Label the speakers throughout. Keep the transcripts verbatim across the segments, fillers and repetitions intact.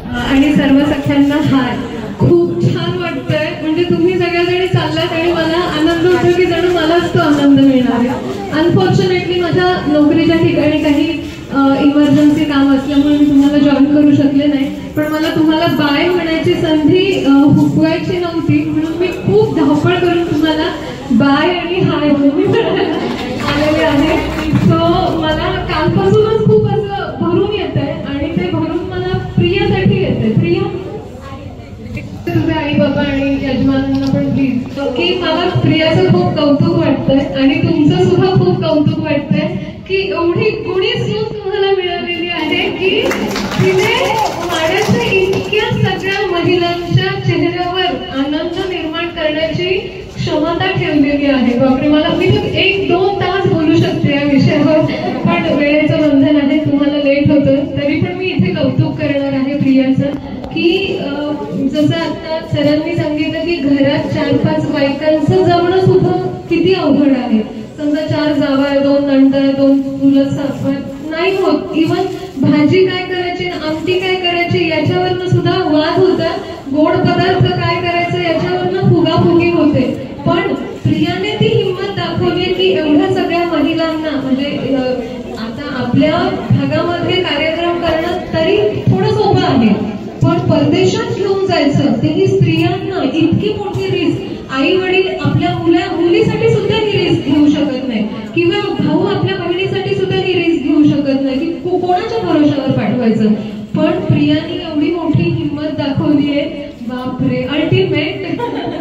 Speaker 1: आणि सर्व सख्यांना हाय. खूप छान वाटतंय, म्हणजे तुम्ही सगळ्याजणी चाललात आणि मला आनंद होतो की जणू मलाच तो आनंद मिळणार आहे. अनफॉर्च्युनेटली माझ्या नोकरीच्या ठिकाणी काही इमर्जन्सी काम असल्यामुळे मी तुम्हाला जॉईन करू शकले नाही, पण मला तुम्हाला बाय म्हणायची संधी हुकवायची नव्हती, म्हणून मी खूप धावपळ करून तुम्हाला बाय आणि हाय आलेले आहे. सो मला कालपासूनच खूप असं भरून येत आहे आणि ते भरून मला प्रियासाठी येते. प्रिया, तुझे आई बाबा आणि यजमानांना पण प्लीज, की मला प्रियाचं खूप कौतुक वाटतंय आणि तुमचं सुद्धा खूप कौतुक वाटतंय की एवढी गुणी सूट तुम्हाला मिळालेली आहे की तिने माझ्या इतक्या सगळ्या महिलांच्या चेहऱ्यावर आनंद निर्माण करण्याची क्षमता ठेवलेली आहे. बापरे, मला मी एक दोन तास बोलू शकते या विषयावर, पण वेळेचं बंधन आहे, तुम्हाला लेट होतं, तरी पण मी इथे कौतुक करणार आहे प्रियाचं की जसं आता सरांनी सांगितलं की घरात चार पाच बायकांचं जमणं सुद्धा किती अवघड आहे. समजा चार जावा, दोन नंतर, दोन चुलत सासवा, नाही होत. इव्हन भाजी काय करायची, आमटी काय करायची याच्यावरनं सुद्धा वाद होतात. गोड पदार्थ काय करायचं याच्यावरनं फुगाफुगी होते. पण प्रियाने ती हिंमत दाखवली की एवढ्या सगळ्या महिलांना, म्हणजे आता आपल्या भागामध्ये कार्यक्रम करणं तरी थोडं सोपं आहे, पण परदेशात घेऊन जायचं तेही स्त्रियांना इतकी मोठी रिस्क. आई वडील आपल्या मुला मुलीसाठी सुद्धा ही रिस्क घेऊ शकत नाही, किंवा भाऊ आपल्या बहिणीसाठी सुद्धा ही रिस्क घेऊ शकत नाही की कोणाच्या भरोशावर पाठवायचं. पण प्रियाने एवढी मोठी हिंमत दाखवली आहे, बापरे, अल्टिमेट.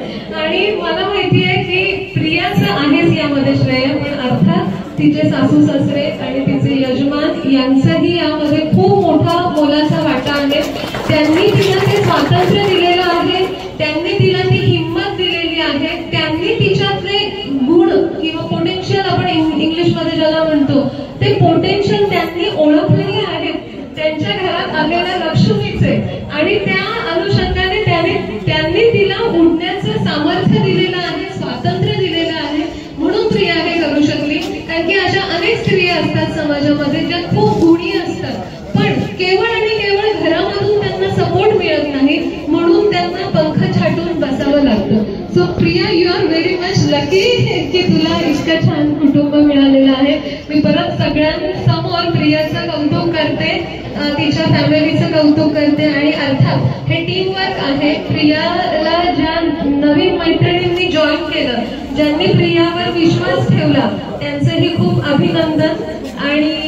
Speaker 1: आणि मला माहिती आहे की प्रियाचं आहेच यामध्ये श्रेय, पण अर्थात तिचे सासू सासरे आणि तिचे यजमान यांचाही यामध्ये खूप मोठा मोलाचा वाटा आहे. त्यांनी तिला ते स्वातंत्र्य दिलेलं आहे, त्यांनी तिला ती हिंमत दिलेली आहे, त्यांनी तिच्यातले गुण किंवा पोटेन्शियल, आपण इंग्लिशमध्ये ज्याला म्हणतो ते पोटेन्शियल त्यांनी ओळखलेले आहेत. त्यांच्या घरात आलेल्या लक्ष्मीचे, आणि त्या अनुषंगाने त्याने त्यांनी तिला उडण्याचं सामर्थ्य दिलेलं आहे, स्वातंत्र्य दिलेलं आहे, म्हणून प्रिया हे करू शकली. कारण की अशा अनेक स्त्रिया असतात समाजामध्ये ज्या खूप गुणी असतात, पण केवळ आणि केवळ घरामधून त्यांना सपोर्ट मिळत नाही, म्हणून त्यांना पंख छाटून बसावं लागतं. So Priya, you are very much lucky की तुला इतकं छान कुटुंब मिळालेलं आहे. मी परत सगळ्यांसमोर प्रियाचं कौतुक करते, तिच्या फॅमिलीचं कौतुक करते, आणि अर्थात हे टीम वर्क आहे. प्रियाला ज्या नवीन मैत्रिणींनी जॉईन केलं, ज्यांनी प्रियावर विश्वास ठेवला, त्यांचंही खूप अभिनंदन. आणि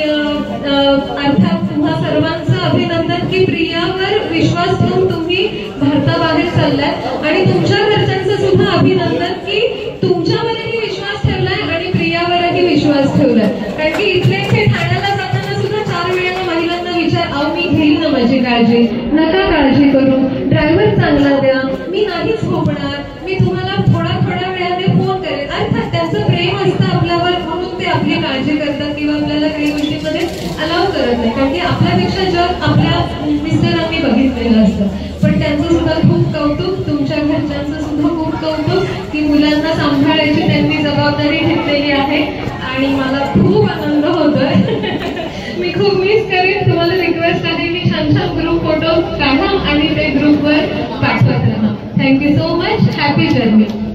Speaker 1: अर्थात तुम्हा सर्वांचं अभिनंदन की प्रियावर विश्वास ठेवून तुम्ही भारताबाहेर चाललाय, आणि तुमच्या घरच्यांचं सुद्धा अभिनंदन की तुमच्यावरही विश्वास ठेवलाय आणि प्रियावरही विश्वास ठेवलाय. कारण की इथले इथे ठाण्याला जाताना सुद्धा चार वेळेला महिलांना विचार, अहो मी घेईल ना माझी काळजी, नका काळजी करू, ड्रायव्हर चांगला द्या, मी नाहीच झोपणार, मी तुम्हाला थोडा थोड्या वेळाने फोन करेल. अर्थात त्यांचं प्रेम असतं आपल्यावर, म्हणून ते आपली काळजी करतात किंवा आपल्याला काही गोष्टींमध्ये अलाव करत नाही, कारण की आपल्यापेक्षा जग आपल्या मिस्टरांनी बघितलेलं असतं. पण त्यांचं सुद्धा खूप कौतुक, तुमच्या घरच्यांचं सुद्धा खूप कौतुक की मुलांना सांभाळायची त्यांनी जबाबदारी घेतलेली आहे, आणि मला खूप आनंद होतोय. मी खूप मिस करेन. तुम्हाला रिक्वेस्ट आहे की छान छान ग्रुप फोटो काढा आणि ते ग्रुपवर पाठवत राहा. Thank you so much. Happy journey.